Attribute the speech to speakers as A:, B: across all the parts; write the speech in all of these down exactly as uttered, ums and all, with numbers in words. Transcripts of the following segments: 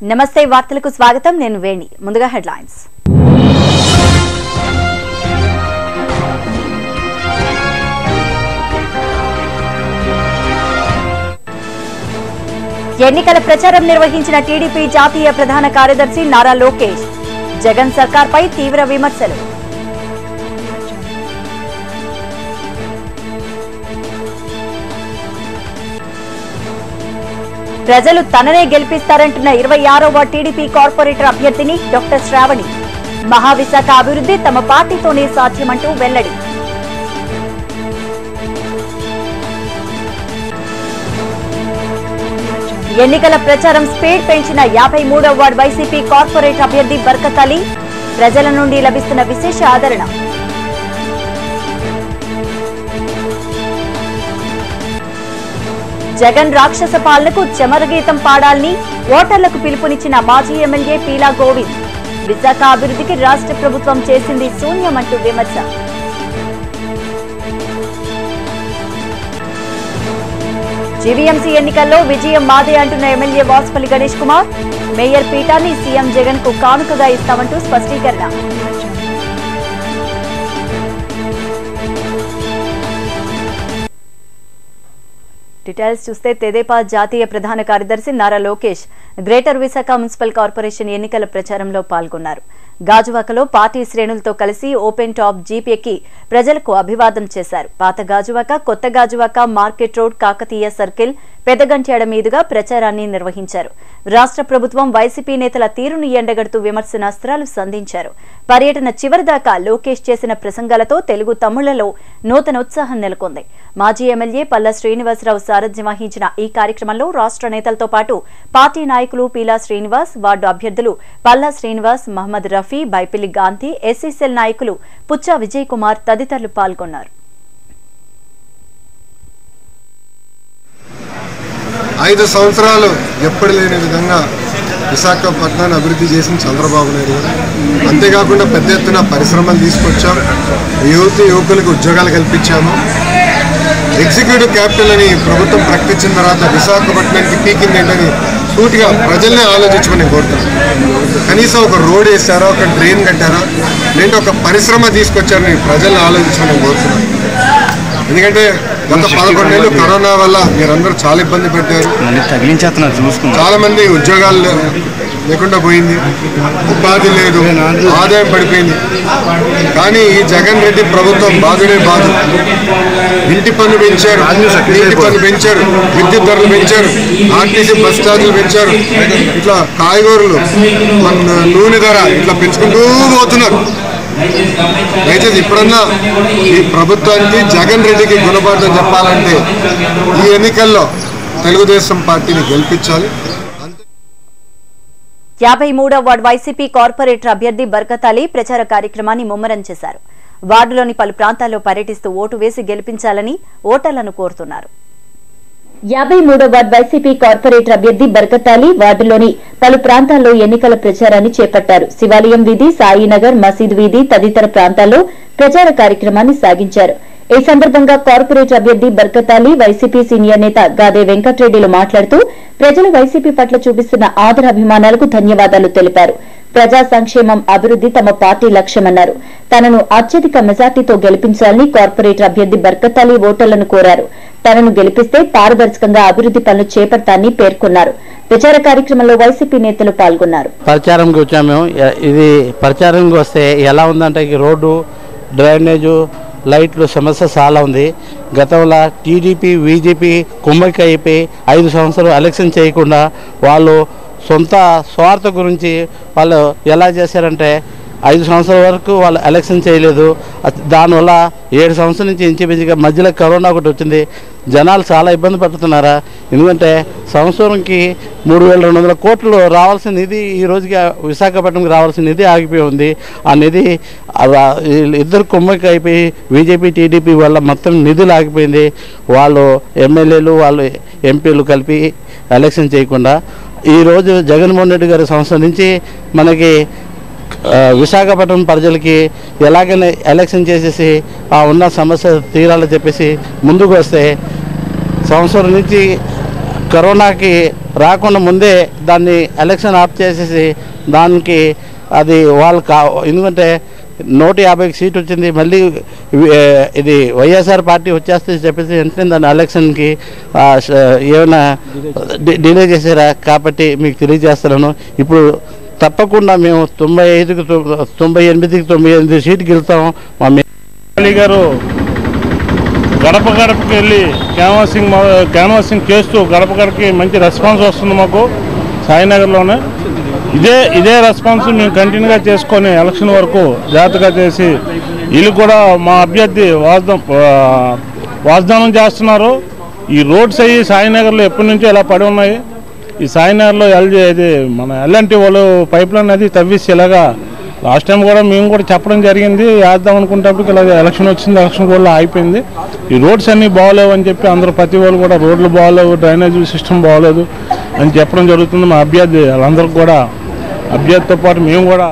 A: నమస్తే వార్తలకు స్వాగతం నేను వేణి ముందుగా హెడ్లైన్స్ ఎన్నికల ప్రచారం నిర్వహించిన టీడీపీ జాతీయ ప్రధాన కార్యదర్శి నారా లోకేష్ జగన్ సర్కార్పై తీవ్ర విమర్శలు ప్రజలు తననే గెలిపిస్తారంటున్న ఇరవై ఆరవ టీడీపీ కార్పొరేటర్ అభ్యర్థిని డాక్టర్ శ్రావణి మహావిశాఖ అభివృద్ధి తమ పార్టీతోనే సాధ్యమంటూ వెల్లడి ఎన్నికల ప్రచారం స్పీడ్ పెంచిన యాభై మూడవ వార్డు వైసీపీ కార్పొరేటర్ అభ్యర్థి బర్కత్ అలీ ప్రజల నుండి లభిస్తున్న విశేష ఆదరణ జగన్ రాక్షస పాలనకు చమరగీతం పాడాలని ఓటర్లకు పిలుపునిచ్చిన మాజీ ఎమ్మెల్యే పీలా గోవింద్ విశాఖ అభివృద్ధికి రాష్ట్ర ప్రభుత్వం చేసింది శూన్యమంటూ విమర్శ జీవీఎంసీ ఎన్నికల్లో విజయం మాదే అంటున్న ఎమ్మెల్యే వాసుపల్లి గణేష్ కుమార్ మేయర్ పీఠాన్ని సీఎం జగన్ కు కానుకగా ఇస్తామంటూ స్పష్టీకరణ డీటెయిల్స్ చూస్తే తెదేపా జాతీయ ప్రధాన కార్యదర్శి Nara Lokesh greater Visakha municipal corporation ఎన్నికల ప్రచారంలో పాల్గొన్నారు. గాజువాకలో పార్టీ శ్రేణులతో కలిసి ఓపెన్ టాప్ జీప్ ఎక్కి ప్రజలకు అభివాదం చేశారు. పాత గాజువాక, కొత్త Gajuwaka, market road, Kakatiya circle, Pedagantyada మీదుగా ప్రచారాన్ని నిర్వహించారు. రాష్ట్ర ప్రభుత్వం వైసీపీ నేతల తీరును ఎండగడుతూ విమర్శనాస్త్రాలు సంధించారు. పర్యటన చివరిదాకా లోకేష్ చేసిన ప్రసంగాలతో తెలుగు తమ్ముళ్లలో నూతన ఉత్సాహం నెలకొంది. మాజీ ఎమ్మెల్యే పల్లా శ్రీనివాసరావు సారథ్యం వహించిన ఈ కార్యక్రమంలో రాష్ట్ర నేతలతో పాటు పార్టీ నాయకులు పీలా శ్రీనివాస్, వార్డు అభ్యర్థులు పల్లా శ్రీనివాస్, మహమ్మద్ రఫీ, బైపిల్లి గాంధీ, ఎస్సీసెల్ నాయకులు పుచ్చా విజయ్ కుమార్ తదితరులు పాల్గొన్నారు.
B: ఐదు సంవత్సరాలు ఎప్పుడు లేని విధంగా విశాఖపట్నాన్ని అభివృద్ధి చేసిన చంద్రబాబు నాయుడు గారు, అంతేకాకుండా పెద్ద ఎత్తున పరిశ్రమలు తీసుకొచ్చాం, యువతి యువకులకు ఉద్యోగాలు కల్పించాము. ఎగ్జిక్యూటివ్ క్యాపిటల్ అని ప్రభుత్వం ప్రకటించిన తర్వాత విశాఖపట్నానికి పీకింది ఏంటని సూటిగా ప్రజల్నే ఆలోచించమని కోరుతాను. కనీసం ఒక రోడ్ వేసారా, ఒక డ్రైన్ కట్టారా, లేదంటే ఒక పరిశ్రమ తీసుకొచ్చారని ప్రజల్ని ఆలోచించమని కోరుతున్నాను. ఎందుకంటే గత పదకొండు నెలలు కరోనా వల్ల మీరందరూ చాలా ఇబ్బంది పెట్టారు. చాలా మంది ఉద్యోగాలు లేకుండా పోయింది, ఉపాధి లేదు, ఆదాయం పడిపోయింది. కానీ ఈ జగన్ రెడ్డి ప్రభుత్వం బాధుడే బాధు. ఇంటి పన్ను పెంచారు, నీటి పన్ను పెంచారు, విద్యుత్ ధరలు పెంచారు, ఆర్టీసీ బస్ ఛార్జీలు పెంచారు, ఇట్లా కాయగూరలు, నూనె ధర ఇట్లా పెంచుకుంటూ పోతున్నారు. దయచేసి ఇప్పుడన్నా ఈ ప్రభుత్వానికి జగన్ రెడ్డికి గుణపాఠం చెప్పాలంటే ఈ ఎన్నికల్లో తెలుగుదేశం పార్టీని గెలిపించాలి.
A: యాభై మూడవ వార్డు వైసీపీ కార్పొరేటర్ అభ్యర్థి బర్కత్ అలీ ప్రచార కార్యక్రమాన్ని ముమ్మరం చేశారు. వార్డులోని పలు ప్రాంతాల్లో పర్యటిస్తూ ఓటు వేసి గెలిపించాలని ఓటర్లను కోరుతున్నారు. యాభై మూడవ వార్డు వైసీపీ కార్పొరేటర్ అభ్యర్థి బర్కత్ అలీ వార్డులోని పలు ప్రాంతాల్లో ఎన్నికల ప్రచారాన్ని చేపట్టారు. శివాలయం వీధి, సాయినగర్, మసీద్ వీధి తదితర ప్రాంతాల్లో ప్రచార కార్యక్రమాన్ని సాగించారు. ఈ సందర్భంగా కార్పొరేటర్ అభ్యర్థి బర్కత్ అలీ, వైసీపీ సీనియర్ నేత గాదే వెంకటరెడ్డిలు మాట్లాడుతూ ప్రజలు వైసీపీ పట్ల చూపిస్తున్న ఆదరాభిమానాలకు ధన్యవాదాలు తెలిపారు. ప్రజా సంక్షేమం, అభివృద్ధి తమ పార్టీ లక్ష్యమన్నారు. తనను అత్యధిక మెజార్టీతో గెలిపించాలని కార్పొరేటర్ అభ్యర్థి బర్కత్ అలీ ఓటర్లను కోరారు. తనను గెలిపిస్తే పారదర్శకంగా అభివృద్ధి పనులు చేపడతానని పేర్కొన్నారు. ప్రచార కార్యక్రమంలో వైసీపీ నేతలు పాల్గొన్నారు.
C: ప్రచారంకి వచ్చాము. ఇది ప్రచారంకి వస్తే ఎలా ఉందంటే రోడ్డు, డ్రైనేజు, లైట్లు సమస్య చాలా ఉంది. గతంలో టీడీపీ, బీజేపీ కుమ్మకి అయిపోయి ఐదు సంవత్సరాలు ఎలక్షన్ చేయకుండా వాళ్ళు సొంత స్వార్థ గురించి వాళ్ళు ఎలా చేశారంటే ఐదు సంవత్సరాల వరకు వాళ్ళు ఎలక్షన్ చేయలేదు. దానివల్ల ఏడు సంవత్సరాల నుంచి ఇంచుమించుగా మధ్యలో కరోనా ఒకటి వచ్చింది. జనాలు చాలా ఇబ్బంది పడుతున్నారా. ఎందుకంటే సంవత్సరంకి మూడు వేల రెండు వందల కోట్లు రావాల్సిన నిధి ఈ రోజుకి విశాఖపట్నంకి రావాల్సిన నిధి ఆగిపోయి ఉంది. ఆ నిధి ఇద్దరు కుమ్మకి అయిపోయి బీజేపీ, టీడీపీ వల్ల మొత్తం నిధులు ఆగిపోయింది. వాళ్ళు ఎమ్మెల్యేలు, వాళ్ళు ఎంపీలు కలిపి ఎలక్షన్ చేయకుండా ఈరోజు జగన్మోహన్ రెడ్డి గారి సంవత్సరం నుంచి మనకి విశాఖపట్నం ప్రజలకి ఎలాగైనా ఎలక్షన్ చేసేసి ఆ ఉన్న సమస్య తీరాలని చెప్పేసి ముందుకు వస్తే సంవత్సరం నుంచి కరోనాకి రాకుండా ముందే దాన్ని ఎలక్షన్ ఆఫ్ చేసేసి దానికి అది వాళ్ళు కా ఎందుకంటే నూట యాభైకి సీట్ వచ్చింది, మళ్ళీ ఇది వైఎస్ఆర్ పార్టీ వచ్చేస్తే చెప్పేసి వెంటనే దాన్ని ఎలక్షన్కి ఏమైనా డిలే చేశారా కాబట్టి మీకు తెలియజేస్తున్నాను. ఇప్పుడు తప్పకుండా మేము తొంభై ఐదుకి తొంభై ఎనిమిదికి తొంభై ఎనిమిది సీటుకి వెళ్తాం. మా
D: అలీ గారు గడప గడపకి వెళ్ళి క్యాన్వాసింగ్ క్యాన్వాసింగ్ చేస్తూ గడప గడపకి మంచి రెస్పాన్స్ వస్తుంది మాకు సాయినగర్లోనే. ఇదే ఇదే రెస్పాన్స్ మేము కంటిన్యూగా చేసుకొని ఎలక్షన్ వరకు జాగ్రత్తగా చేసి వీళ్ళు కూడా మా అభ్యర్థి వాగ్దానం వాగ్దానం చేస్తున్నారు. ఈ రోడ్స్ అయ్యి సాయినగర్లో ఎప్పటి నుంచో ఇలా పడి ఉన్నాయి. ఈ సాయినగర్లో ఎల్జీ ఇది మన ఎల్ఎన్టీ వాళ్ళు పైప్ లైన్ అది తవ్విసి ఇలాగా లాస్ట్ టైం కూడా మేము కూడా చెప్పడం జరిగింది, వేద్దాం అనుకునేటప్పటికి ఇలా ఎలక్షన్ వచ్చింది, ఎలక్షన్ కూడా అయిపోయింది. ఈ రోడ్స్ అన్నీ బాగోలేవు అని చెప్పి అందరూ ప్రతి వాళ్ళు కూడా రోడ్లు బాగోలేవు, డ్రైనేజ్ సిస్టమ్ బాగోలేదు అని చెప్పడం జరుగుతుంది. మా అభ్యర్థి వాళ్ళందరికీ కూడా అభ్యర్థితో పాటు మేము కూడా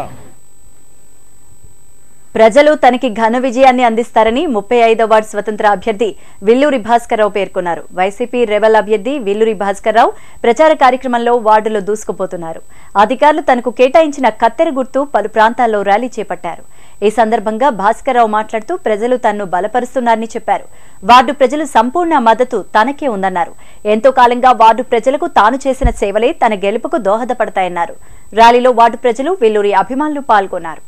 A: ప్రజలు తనకి ఘన విజయాన్ని అందిస్తారని ముప్పై ఐదవ వార్డు స్వతంత్ర అభ్యర్థి విల్లూరి భాస్కర్రావు పేర్కొన్నారు. వైసీపీ రెబల్ అభ్యర్థి విల్లూరి భాస్కర్రావు ప్రచార కార్యక్రమంలో వార్డులో దూసుకుపోతున్నారు. అధికారులు తనకు కేటాయించిన కత్తెర గుర్తు పలు ప్రాంతాల్లో ర్యాలీ చేపట్టారు. ఈ సందర్భంగా భాస్కర్రావు మాట్లాడుతూ ప్రజలు తనను బలపరుస్తున్నారని చెప్పారు. వార్డు ప్రజలు సంపూర్ణ మద్దతు తనకే ఉందన్నారు. ఎంతో కాలంగా వార్డు ప్రజలకు తాను చేసిన సేవలే తన గెలుపుకు దోహదపడతాయన్నారు. ర్యాలీలో వార్డు ప్రజలు విల్లూరి అభిమానులు పాల్గొన్నారు.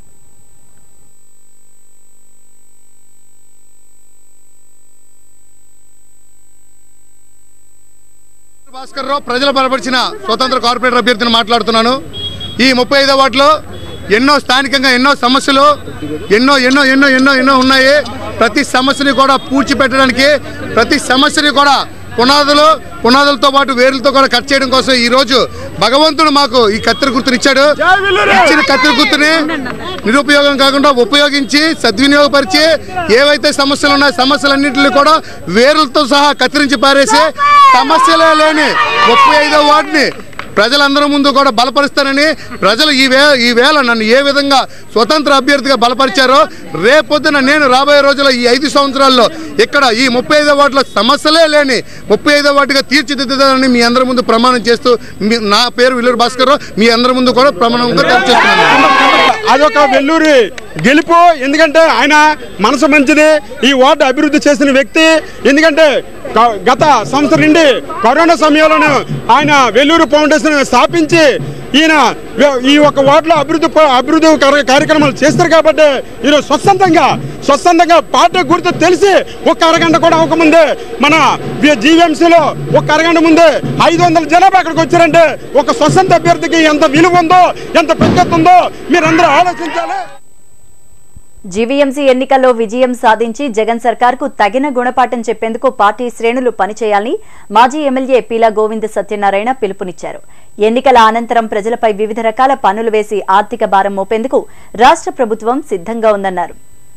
E: భాస్కర్రావు ప్రజలు బలపరిచిన స్వతంత్ర కార్పొరేటర్ అభ్యర్థిని మాట్లాడుతున్నాను. ఈ ముప్పై ఐదో వార్డులో ఎన్నో స్థానికంగా ఎన్నో సమస్యలు ఎన్నో ఎన్నో ఎన్నో ఎన్నో ఎన్నో ఉన్నాయి. ప్రతి సమస్యని కూడా పూడ్చిపెట్టడానికి ప్రతి సమస్యని కూడా పునాదులు పునాదులతో పాటు వేరులతో కూడా కట్ చేయడం కోసం ఈ రోజు భగవంతుడు మాకు ఈ కత్తెర గుర్తునిచ్చాడు. ఇచ్చిన కత్తెర గుర్తుని నిరుపయోగం కాకుండా ఉపయోగించి సద్వినియోగపరిచి ఏవైతే సమస్యలు ఉన్నాయో సమస్యలన్నింటినీ కూడా వేరులతో సహా కత్తిరించి పారేసి సమస్యలే లేని ముప్పై ఐదో వార్డుని ప్రజలందరి ముందు కూడా బలపరుస్తానని ప్రజలు ఈ వే ఈ వేళ నన్ను ఏ విధంగా స్వతంత్ర అభ్యర్థిగా బలపరిచారో రేపొద్దున నేను రాబోయే రోజుల్లో ఈ ఐదు సంవత్సరాల్లో ఇక్కడ ఈ ముప్పై ఐదో వార్డులో సమస్యలే లేని ముప్పై ఐదో వార్డుగా తీర్చిదిద్దుతానని మీ అందరి ముందు ప్రమాణం చేస్తూ నా పేరు విల్లూరి భాస్కర్ మీ అందరి ముందు కూడా ప్రమాణంగా చేస్తున్నాను.
F: అదొక వెల్లూరి గెలుపు. ఎందుకంటే ఆయన మనసు మంచిది, ఈ వార్డు అభివృద్ధి చేసిన వ్యక్తి. ఎందుకంటే గత సంవత్సరం నుండి కరోనా సమయంలోనే ఆయన వెల్లూరు ఫౌండేషన్ స్థాపించి ఈయన ఈ ఒక వార్డులో అభివృద్ధి అభివృద్ధి కార్యక్రమాలు చేస్తారు కాబట్టి ఈరోజు స్వచ్ఛందంగా స్వచ్ఛందంగా పార్టీ గుర్తు తెలిసి ఒక అరగంట కూడా అవ్వకముందే మన జీవీఎంసీలో ఒక అరగంట ముందే ఐదు వందల జనాభా అక్కడికి వచ్చారంటే ఒక స్వచ్ఛంద అభ్యర్థికి ఎంత విలువ ఉందో ఎంత పెద్దత ఉందో మీరందరూ ఆలోచించాలి.
A: జీవీఎంసీ ఎన్నికల్లో విజయం సాధించి జగన్ సర్కార్కు తగిన గుణపాఠం చెప్పేందుకు పార్టీ శ్రేణులు పనిచేయాలని మాజీ ఎమ్మెల్యే పీలా గోవింద్ సత్యనారాయణ పిలుపునిచ్చారు. ఎన్నికల అనంతరం ప్రజలపై వివిధ రకాల పన్నులు వేసి ఆర్థిక భారం మోపేందుకు రాష్ట్ర ప్రభుత్వం సిద్ధంగా ఉందన్నారు.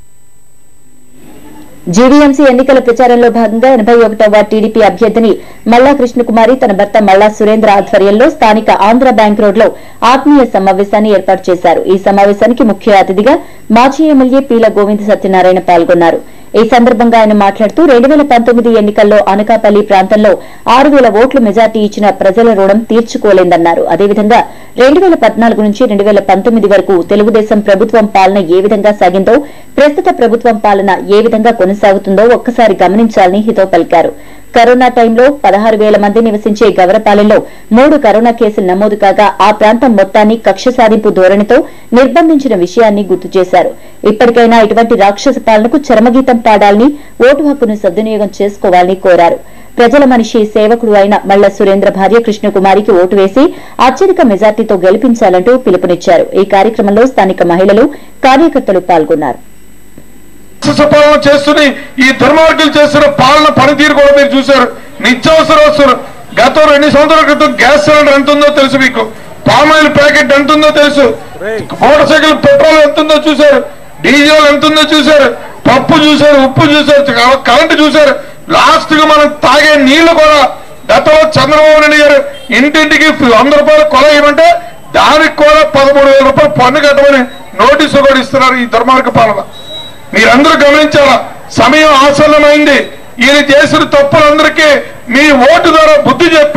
A: జీవీఎంసీ ఎన్నికల ప్రచారంలో భాగంగా ఎనభై ఒకటవ వార్డు టీడీపీ అభ్యర్థిని మల్లా కృష్ణకుమారి తన భర్త మల్లా సురేంద్ర ఆధ్వర్యంలో స్థానిక ఆంధ్ర బ్యాంక్ రోడ్ లో ఆత్మీయ సమావేశాన్ని ఏర్పాటు చేశారు. ఈ సమావేశానికి ముఖ్య అతిథిగా మాజీ ఎమ్మెల్యే పీలా గోవింద్ సత్యనారాయణ పాల్గొన్నారు. ఈ సందర్భంగా ఆయన మాట్లాడుతూ రెండు వేల పంతొమ్మిది ఎన్నికల్లో అనకాపల్లి ప్రాంతంలో ఆరు వేల ఓట్లు మెజార్టీ ఇచ్చిన ప్రజల రుణం తీర్చుకోలేదన్నారు. అదేవిధంగా రెండు వేల పద్నాలుగు నుంచి రెండు వేల పంతొమ్మిది వరకు తెలుగుదేశం ప్రభుత్వం పాలన ఏ విధంగా సాగిందో ప్రస్తుత ప్రభుత్వం పాలన ఏ విధంగా కొనసాగుతుందో ఒక్కసారి గమనించాలని హితవు పలికారు. కరోనా టైంలో పదహారు వేల మంది నివసించే గవరపాలెంలో మూడు కరోనా కేసులు నమోదు కాగా ఆ ప్రాంతం మొత్తాన్ని కక్ష సాధింపు ధోరణితో నిర్బంధించిన విషయాన్ని గుర్తు చేశారు. ఇప్పటికైనా ఇటువంటి రాక్షస పాలనకు చరమగీతం పాడాలని, ఓటు హక్కును సద్వినియోగం చేసుకోవాలని కోరారు. ప్రజల మనిషి సేవకుడు అయిన మల్ల సురేంద్ర భార్య కృష్ణకుమారికి ఓటు వేసి అత్యధిక మెజార్టీతో గెలిపించాలంటూ పిలుపునిచ్చారు. ఈ కార్యక్రమంలో స్థానిక మహిళలు, కార్యకర్తలు పాల్గొన్నారు.
G: పాలన చేస్తున్న ఈ దుర్మార్గులు చేస్తున్న పాలన పనితీరు కూడా మీరు చూశారు. నిత్యావసర వస్తువులు గత రెండు సంవత్సరాల క్రితం గ్యాస్ సిలిండర్ ఎంత ఉందో తెలుసు, మీకు పామాయిల్ ప్యాకెట్ ఎంత ఉందో తెలుసు, మోటార్ సైకిల్ పెట్రోల్ ఎంత ఉందో చూశారు, డీజిల్ ఎంత ఉందో చూశారు, పప్పు చూశారు, ఉప్పు చూశారు, కరెంటు చూశారు. లాస్ట్ గా మనం తాగే నీళ్లు కూడా గతంలో చంద్రబాబు నాయుడు గారు ఇంటింటికి వంద రూపాయలు కొల ఇవ్వమంటే దానికి కూడా పదమూడు వేల రూపాయలు పన్ను కట్టమని నోటీసు కూడా ఇస్తున్నారు. ఈ దుర్మార్గ పాలన మీరందరూ గమనించాలా. సమయం ఆసన్నమైంది. ఈయన చేసిన తప్పులందరికీ మీ ఓటు ద్వారా బుద్ధి చెప్పి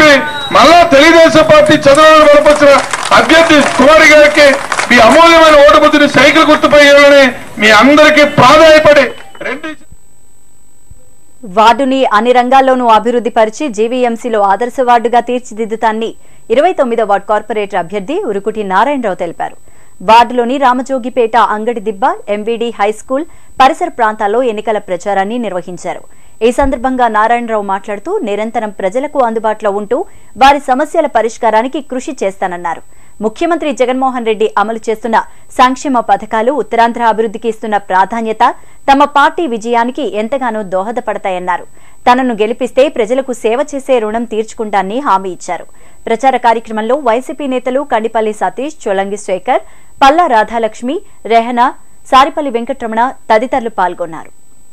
G: మళ్ళా తెలుగుదేశం పార్టీ చంద్రబాబు బలపరిచిన అభ్యర్థి కుమారి గారికి మీ అమూల్యమైన ఓటు బుద్ధిని సైకిల్ గుర్తుపై మీ అందరికీ ప్రాధాన్యపడి రెండు
A: వార్డుని అన్ని రంగాల్లోనూ అభివృద్ధి పరిచి జీవీఎంసీలో ఆదర్శ వార్డుగా తీర్చిదిద్దుతాన్ని ఇరవై తొమ్మిదో వార్డు కార్పొరేటర్ అభ్యర్థి ఉరుకుటి నారాయణరావు తెలిపారు. వార్డులోని రామజోగిపేట, అంగడిదిబ్బ, ఎంవీడీ హైస్కూల్ పరిసర ప్రాంతాల్లో ఎన్నికల ప్రచారాన్ని నిర్వహించారు. ఈ సందర్భంగా నారాయణరావు మాట్లాడుతూ నిరంతరం ప్రజలకు అందుబాటులో ఉంటూ వారి సమస్యల పరిష్కారానికి కృషి చేస్తానన్నారు. ముఖ్యమంత్రి జగన్మోహన్ రెడ్డి అమలు చేస్తున్న సంక్షేమ పథకాలు, ఉత్తరాంధ్ర అభివృద్ధికి ఇస్తున్న ప్రాధాన్యత తమ పార్టీ విజయానికి ఎంతగానో దోహదపడతాయన్నారు. తనను గెలిపిస్తే ప్రజలకు సేవ చేసే రుణం తీర్చుకుంటానని హామీ ఇచ్చారు. ప్రచార కార్యక్రమంలో వైసీపీ నేతలు కండిపల్లి సతీష్, చొలంగి శేఖర్, పల్లా రాధాలక్ష్మి, రెహనా, సారిపల్లి వెంకటరమణ తదితరులు పాల్గొన్నారు.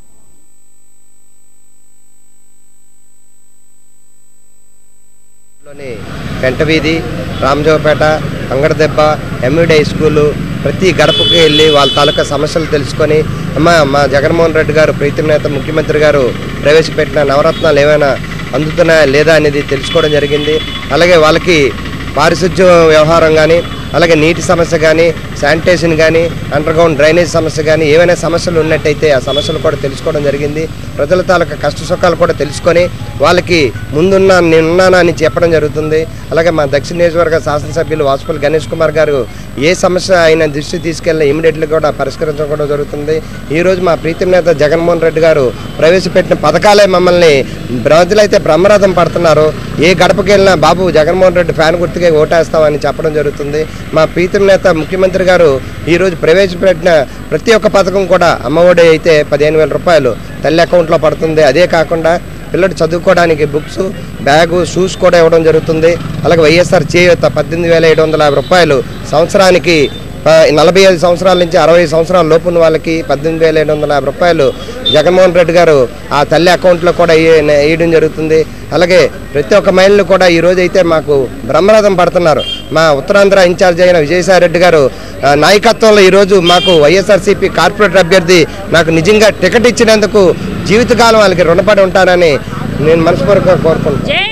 H: Pentaveedhi, Ramajopeta, Angadadebba, M E D high school ప్రతి గడపకి వెళ్ళి వాళ్ళ తాలూకా సమస్యలు తెలుసుకొని అమ్మా మా జగన్మోహన్ రెడ్డి గారు ప్రీతి నేత ముఖ్యమంత్రి గారు ప్రవేశపెట్టిన నవరత్నాలు ఏమైనా అందుతున్నాయా లేదా అనేది తెలుసుకోవడం జరిగింది. అలాగే వాళ్ళకి పారిశుధ్య వ్యవహారం కానీ, అలాగే నీటి సమస్య కానీ, శానిటేషన్ కానీ, అండర్ గ్రౌండ్ డ్రైనేజ్ సమస్య కానీ ఏమైనా సమస్యలు ఉన్నట్టయితే ఆ సమస్యలు కూడా తెలుసుకోవడం జరిగింది. ప్రజల తాలూకా కష్ట సుఖాలు కూడా తెలుసుకొని వాళ్ళకి ముందున్నా నేనున్నానా అని చెప్పడం జరుగుతుంది. అలాగే మా దక్షిణ నియోజకవర్గ శాసనసభ్యులు వాసుపల్లి గణేష్ కుమార్ గారు ఏ సమస్య ఆయన దృష్టి తీసుకెళ్ళి ఇమీడియట్లీ కూడా పరిష్కరించడం జరుగుతుంది. ఈరోజు మా ప్రీతి నేత జగన్మోహన్ రెడ్డి గారు ప్రవేశపెట్టిన పథకాలే మమ్మల్ని ప్రజలైతే బ్రహ్మరథం పడుతున్నారు. ఏ గడపకి వెళ్ళినా బాబు జగన్మోహన్ రెడ్డి ఫ్యాన్ గుర్తుగా ఓటేస్తామని చెప్పడం జరుగుతుంది. మా ప్రీతి నేత ముఖ్యమంత్రి గారు ఈరోజు ప్రవేశపెట్టిన ప్రతి ఒక్క పథకం కూడా అమ్మఒడి అయితే పదిహేను వేల రూపాయలు తల్లి అకౌంట్లో పడుతుంది. అదే కాకుండా పిల్లలు చదువుకోవడానికి బుక్స్, బ్యాగు, షూస్ కూడా ఇవ్వడం జరుగుతుంది. అలాగే వైఎస్ఆర్ చేయూత పద్దెనిమిది వేల ఏడు వందల యాభై రూపాయలు సంవత్సరానికి నలభై ఐదు సంవత్సరాల నుంచి అరవై సంవత్సరాల లోపున్న వాళ్ళకి పద్దెనిమిది వేల ఏడు వందల యాభై రూపాయలు జగన్మోహన్ రెడ్డి గారు ఆ తల్లి అకౌంట్లో కూడా వేయడం జరుగుతుంది. అలాగే ప్రతి ఒక్క మహిళలు కూడా ఈరోజు అయితే మాకు బ్రహ్మరథం పడుతున్నారు. మా ఉత్తరాంధ్ర ఇన్ఛార్జ్ అయిన విజయసాయి రెడ్డి గారు నాయకత్వంలో ఈరోజు మాకు వైఎస్ఆర్సీపీ కార్పొరేటర్ అభ్యర్థి నాకు నిజంగా టికెట్ ఇచ్చినందుకు జీవితకాలం వాళ్ళకి రుణపడి ఉంటానని నేను మనస్ఫూర్తిగా కోరుకుంటున్నాను.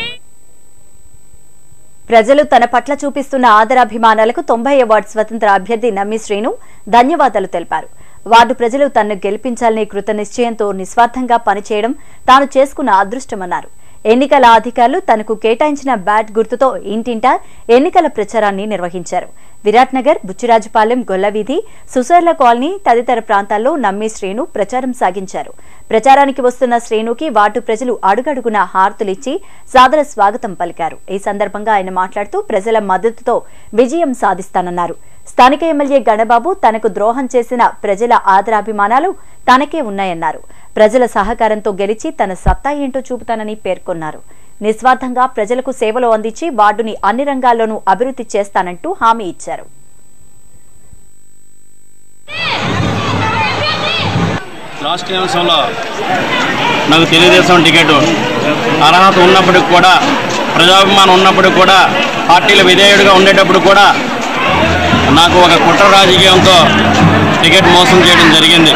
A: ప్రజలు తన పట్ల చూపిస్తున్న ఆదరాభిమానాలకు తొంభై వార్డు స్వతంత్ర అభ్యర్థి నమ్మి శ్రీను ధన్యవాదాలు తెలిపారు. వార్డు ప్రజలు తనను గెలిపించాలనే కృత నిశ్చయంతో నిస్వార్థంగా పనిచేయడం తాను చేసుకున్న అదృష్టమన్నారు. ఎన్నికల అధికారులు తనకు కేటాయించిన బ్యాట్ గుర్తుతో ఇంటింటా ఎన్నికల ప్రచారాన్ని నిర్వహించారు. విరాట్ నగర్, బుచ్చిరాజుపాలెం, గొల్లవీధి, సుసర్ల కాలనీ తదితర ప్రాంతాల్లో నమ్మి శ్రీను ప్రచారం సాగించారు. ప్రచారానికి వస్తున్న శ్రీనుకి వార్డు ప్రజలు అడుగడుగున హారతులిచ్చి సాదర స్వాగతం పలికారు. ఈ సందర్భంగా ఆయన మాట్లాడుతూ ప్రజల మద్దతుతో విజయం సాధిస్తానన్నారు. స్థానిక ఎమ్మెల్యే గణబాబు తనకు ద్రోహం చేసిన ప్రజల ఆదరాభిమానాలు తనకే ఉన్నాయన్నారు. ప్రజల సహకారంతో గెలిచి తన సత్తా ఏంటో చూపుతానని పేర్కొన్నారు. నిస్వార్థంగా ప్రజలకు సేవలు అందించి వార్డుని అన్ని రంగాల్లోనూ అభివృద్ధి చేస్తానంటూ హామీ ఇచ్చారు.
I: రాష్ట్ర అంశంలో నాకు తెలుగుదేశం టికెట్ అర్హత ఉన్నప్పటికి కూడా, ప్రజాభిమానం ఉన్నప్పటికి కూడా, పార్టీల విధేయుడిగా ఉండేటప్పుడు కూడా నాకు ఒక కుట్ర రాజకీయంతో టికెట్ మోసం చేయడం జరిగింది.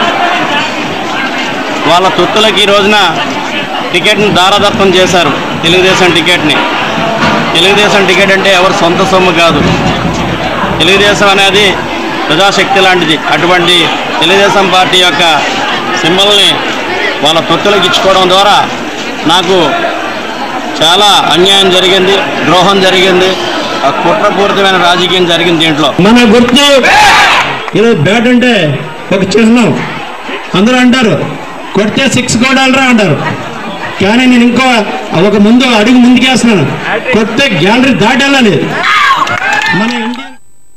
I: వాళ్ళ తొత్తులకి ఈ రోజున టికెట్ని దారదత్తం చేశారు. తెలుగుదేశం టికెట్ని తెలుగుదేశం టికెట్ అంటే ఎవరు సొంత సొమ్ము కాదు. తెలుగుదేశం అనేది ప్రజాశక్తి లాంటిది. అటువంటి తెలుగుదేశం పార్టీ యొక్క సింబల్ని వాళ్ళ తొత్తులకు ఇచ్చుకోవడం ద్వారా నాకు చాలా అన్యాయం జరిగింది, ద్రోహం జరిగింది, కుట్రపూరితమైన రాజకీయం జరిగింది. దీంట్లో
J: మన గుర్తు ఈరోజు బ్యాట్ అంటే ఒక చిహ్నం. అందరూ అంటారు కొడితే సిక్స్ కొడాలరా అంటారు, కానీ నేను ఇంకో ఒక ముందు అడుగు ముందుకేస్తున్నాను. కొడితే గ్యాలరీ దాటాలని. మన ఇండియన్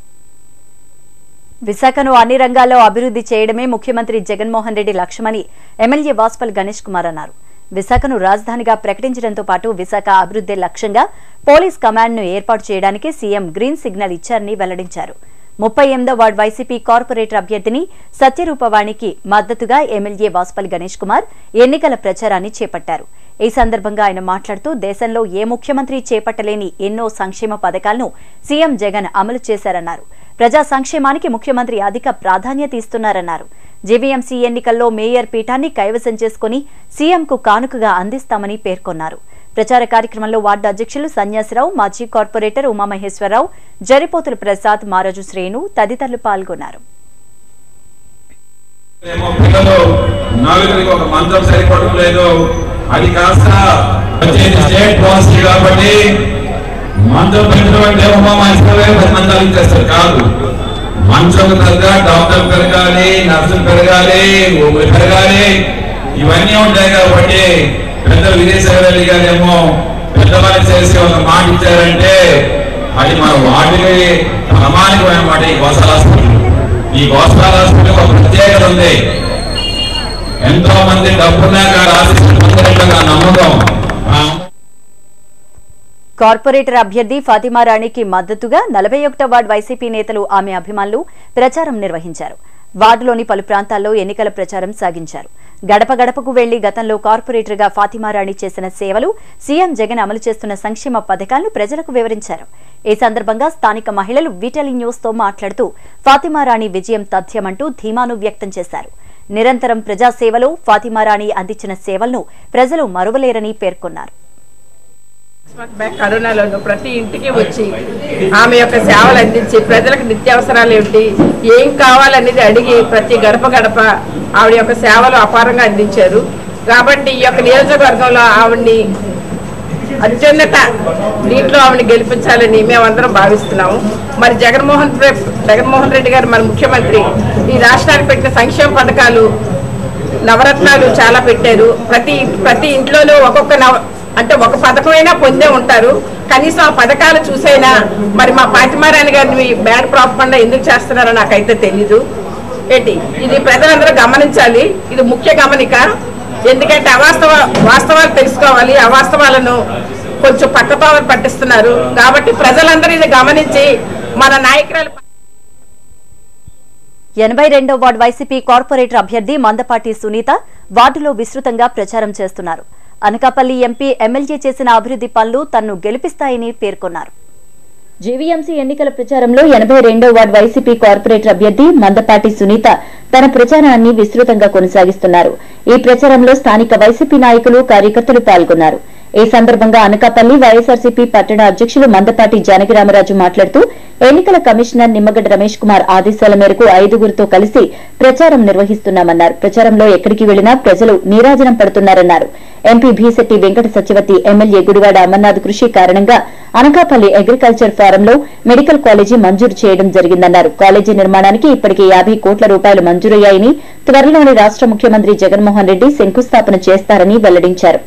A: విశాఖను అన్ని రంగాల్లో అభివృద్ధి చేయడమే ముఖ్యమంత్రి జగన్మోహన్ రెడ్డి లక్ష్యమని ఎమ్మెల్యే వాసుపల్లి గణేష్ కుమార్ అన్నారు. విశాఖను రాజధానిగా ప్రకటించడంతో పాటు విశాఖ అభివృద్ధి లక్ష్యంగా పోలీస్ కమాండ్ ను ఏర్పాటు చేయడానికి సీఎం గ్రీన్ సిగ్నల్ ఇచ్చారని వెల్లడించారు. ముప్పై ఎనిమిదో వార్డు వైసీపీ కార్పొరేటర్ అభ్యర్థిని సత్యరూపవాణికి మద్దతుగా ఎమ్మెల్యే వాసుపల్లి గణేష్ కుమార్ ఎన్నికల ప్రచారాన్ని చేపట్టారు. ఈ సందర్భంగా ఆయన మాట్లాడుతూ దేశంలో ఏ ముఖ్యమంత్రి చేపట్టలేని ఎన్నో సంక్షేమ పథకాలను సీఎం జగన్ అమలు చేశారన్నారు. ప్రజా సంక్షేమానికి ముఖ్యమంత్రి అధిక ప్రాధాన్యత ఇస్తున్నారన్నారు. జీవీఎంసీ ఎన్నికల్లో మేయర్ పీఠాన్ని కైవసం చేసుకుని సీఎంకు కానుకగా అందిస్తామని పేర్కొన్నారు. ప్రచార కార్యక్రమంలో వార్డు అధ్యక్షులు సన్యాసిరావు, మాజీ కార్పొరేటర్ ఉమామహేశ్వరరావు, జరిపోతుల ప్రసాద్, మారాజు శ్రేణు తదితరులు పాల్గొన్నారు.
K: అది కాస్త స్టేట్ పాలసీ కాబట్టి మంచం పెట్టినటువంటి పది మంది చేస్తారు కాదు. మంచం తగ్గ డాక్టర్ పెరగాలి, నర్సులు పెరగాలి, ఊపిరి పెరగాలి, ఇవన్నీ ఉంటాయి కాబట్టి పెద్దలు విదేశాలు వెళ్ళి గారేమో పెద్దవాళ్ళు చేసి ఒక మాట ఇచ్చారంటే అది మన వాటికి ప్రమాణికమైన మాట. ఈ గోసాల హాస్పిటల్ ఈ గోసాల హాస్పిటల్ ఒక ప్రత్యేకత ఉంది. ఎంతో మంది డబ్బున్నా ఆశిస్తున్న నమ్మకం.
A: కార్పొరేటర్ అభ్యర్థి ఫాతిమా రాణికి మద్దతుగా నలభై ఒకటో వార్డు వైసీపీ నేతలు, ఆమె అభిమానులు ప్రచారం నిర్వహించారు. వార్డులోని పలు ప్రాంతాల్లో ఎన్నికల ప్రచారం సాగించారు. గడప గడపకు వెళ్లి గతంలో కార్పొరేటర్గా ఫాతిమా రాణి చేసిన సేవలు, సీఎం జగన్ అమలు చేస్తున్న సంక్షేమ పథకాలను ప్రజలకు వివరించారు. ఈ సందర్భంగా స్థానిక మహిళలు వీటెలి న్యూస్ తో మాట్లాడుతూ ఫాతిమా రాణి విజయం తథ్యమంటూ ధీమాను వ్యక్తం చేశారు. నిరంతరం ప్రజాసేవలో ఫాతిమా రాణి అందించిన సేవలను ప్రజలు మరువలేరని పేర్కొన్నారు.
L: కరోనాలోనూ ప్రతి ఇంటికి వచ్చి ఆమె యొక్క సేవలు అందించి ప్రజలకు నిత్యావసరాలు ఏమిటి, ఏం కావాలనేది అడిగి ప్రతి గడప గడప ఆవిడ యొక్క సేవలు అపారంగా అందించారు. కాబట్టి ఈ యొక్క నియోజకవర్గంలో ఆవిడ్ని అత్యున్నత దీంట్లో ఆవిడని గెలిపించాలని మేమందరం భావిస్తున్నాము. మరి జగన్మోహన్ జగన్మోహన్ రెడ్డి గారు మన ముఖ్యమంత్రి ఈ రాష్ట్రానికి పెట్టిన సంక్షేమ పథకాలు, నవరత్నాలు చాలా పెట్టారు. ప్రతి ప్రతి ఇంట్లోనూ ఒక్కొక్క నవ అంటే ఒక పథకమైనా పొందే ఉంటారు. కనీసం ఆ పథకాలు చూసైనా మరి మా ఫాతిమా రాణి గారిని బ్యాడ్ ప్రాపగండా ఎందుకు చేస్తున్నారో నాకైతే తెలీదు. ఏంటి ఇది ప్రజలందరూ గమనించాలి. ఇది ముఖ్య గమనిక. ఎందుకంటే అవాస్తవ వాస్తవాలు తెలుసుకోవాలి. అవాస్తవాలను కొంచెం పక్కపావలు పట్టిస్తున్నారు. కాబట్టి ప్రజలందరూ ఇది గమనించి మన నాయకురాలు.
A: ఎనభై రెండో వార్డు వైసీపీ కార్పొరేటర్ అభ్యర్థి మందపాటి సునీత వార్డులో విస్తృతంగా ప్రచారం చేస్తున్నారు. అనకాపల్లి ఎంపీ, ఎమ్మెల్యే చేసిన అభివృద్ధి పనులు తన్ను గెలిపిస్తాయని పేర్కొన్నారు. జీవీఎంసీ ఎన్నికల ప్రచారంలో ఎనభై రెండో వార్డు వైసీపీ కార్పొరేటర్ అభ్యర్థి మందపాటి సునీత తన ప్రచారాన్ని విస్తృతంగా కొనసాగిస్తున్నారు. ఈ ప్రచారంలో స్థానిక వైసీపీ నాయకులు, కార్యకర్తలు పాల్గొన్నారు. ఈ సందర్భంగా అనకాపల్లి వైఎస్ఆర్సీపీ పట్టణ అధ్యక్షులు మందపాటి జానకిరామరాజు మాట్లాడుతూ ఎన్నికల కమిషనర్ నిమ్మగడ్డ రమేష్ కుమార్ ఆదేశాల మేరకు ఐదుగురితో కలిసి ప్రచారం నిర్వహిస్తున్నామన్నారు. ప్రచారంలో ఎక్కడికి వెళ్లినా ప్రజలు నీరాజనం పడుతున్నారన్నారు. ఎంపీ భీశెట్టి వెంకట సత్యవతి, ఎమ్మెల్యే గుడివాడ అమర్నాథ్ కృషి కారణంగా అనకాపల్లి అగ్రికల్చర్ ఫారంలో మెడికల్ కాలేజీ మంజూరు చేయడం జరిగిందన్నారు. కాలేజీ నిర్మాణానికి ఇప్పటికే యాభై కోట్ల రూపాయలు మంజూరయ్యాయని, త్వరలోని రాష్ట ముఖ్యమంత్రి జగన్మోహన్ రెడ్డి శంకుస్థాపన చేస్తారని వెల్లడించారు.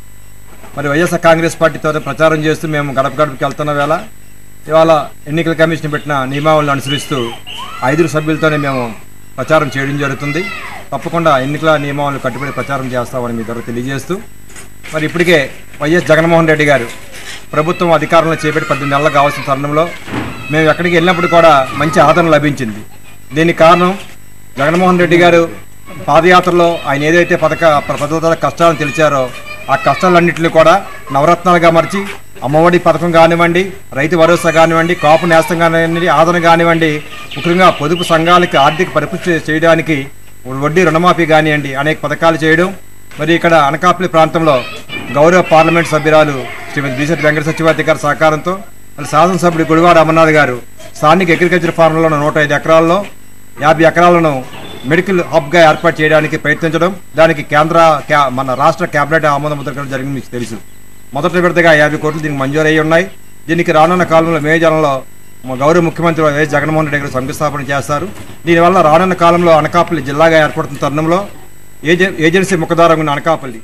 M: మరి వైఎస్ఆర్ కాంగ్రెస్ పార్టీతో ప్రచారం చేస్తూ మేము గడప గడపకి వెళ్తున్న వేళ ఇవాళ ఎన్నికల కమిషన్ పెట్టిన నియమావళిని అనుసరిస్తూ ఐదుగురు సభ్యులతోనే మేము ప్రచారం చేయడం జరుగుతుంది. తప్పకుండా ఎన్నికల నియమావళిని కట్టుబడి ప్రచారం చేస్తామని మీ ద్వారా తెలియజేస్తూ, మరి ఇప్పటికే వైఎస్ జగన్మోహన్ రెడ్డి గారు ప్రభుత్వం అధికారంలో చేపట్టి పద్దెనిమిది నెలలు కావాల్సిన తరుణంలో మేము ఎక్కడికి వెళ్ళినప్పుడు కూడా మంచి ఆదరణ లభించింది. దీనికి కారణం జగన్మోహన్ రెడ్డి గారు పాదయాత్రలో ఆయన ఏదైతే పథక పథకాల కష్టాలను తెలిచారో ఆ కష్టాలన్నింటినీ కూడా నవరత్నాలుగా మార్చి అమ్మఒడి పథకం కానివ్వండి, రైతు భరోసా కానివ్వండి, కాపు నేస్తం కానివ్వండి, ఆదరణ కానివ్వండి, ముఖ్యంగా పొదుపు సంఘాలకి ఆర్థిక పరిపుష్టి చేయడానికి వడ్డీ రుణమాఫీ కానివ్వండి అనేక పథకాలు చేయడం. మరి ఇక్కడ అనకాపల్లి ప్రాంతంలో గౌరవ పార్లమెంట్ సభ్యురాలు శ్రీమతి బీసెట్టి వెంకట సత్యవతి గారి సహకారంతో మరి శాసనసభ్యుడు గుడివాడ అమర్నాథ్ గారు స్థానిక అగ్రికల్చర్ ఫార్మ్లో నూట ఐదు ఎకరాల్లో యాభై ఎకరాలను మెడికల్ హబ్గా ఏర్పాటు చేయడానికి ప్రయత్నించడం, దానికి కేంద్ర మన రాష్ట్ర కేబినెట్ ఆమోద ముద్ర జరిగింది మీకు తెలుసు. మొదటి విడతగా యాభై కోట్లు దీనికి మంజూరయ్యి ఉన్నాయి. దీనికి రానున్న కాలంలో మే జనంలో గౌరవ ముఖ్యమంత్రి వైఎస్ జగన్మోహన్ రెడ్డి గారు శంకుస్థాపన చేస్తారు. దీనివల్ల రానున్న కాలంలో అనకాపల్లి జిల్లాగా ఏర్పడుతున్న తరుణంలో ఏజెన్సీ ముఖద్వారం ఉన్న అనకాపల్లి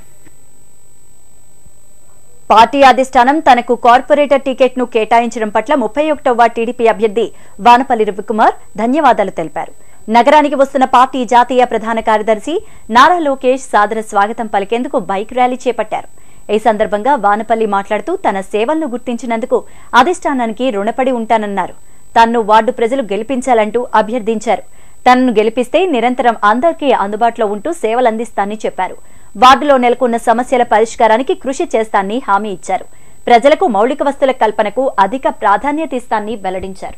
A: పార్టీ అధిష్టానం తనకు కార్పొరేటర్ టికెట్ ను కేటాయించడం పట్ల ముప్పై ఒకటవ టీడీపీ అభ్యర్థి వానపల్లి రవికుమార్ ధన్యవాదాలు తెలిపారు. నగరానికి వస్తున్న పార్టీ జాతీయ ప్రధాన కార్యదర్శి నారా లోకేష్ సాదర స్వాగతం పలికేందుకు బైక్ ర్యాలీ చేపట్టారు. ఈ సందర్భంగా వానపల్లి మాట్లాడుతూ తన సేవలను గుర్తించినందుకు అధిష్టానానికి రుణపడి ఉంటానన్నారు. తన్ను వార్డు ప్రజలు గెలిపించాలంటూ అభ్యర్థించారు. తనను గెలిపిస్తే నిరంతరం అందరికీ అందుబాటులో ఉంటూ సేవలందిస్తానని చెప్పారు. వార్డులో నెలకొన్న సమస్యల పరిష్కారానికి కృషి చేస్తానని హామీ ఇచ్చారు. ప్రజలకు మౌలిక వస్తుల కల్పనకు అధిక ప్రాధాన్యత ఇస్తానని వెల్లడించారు.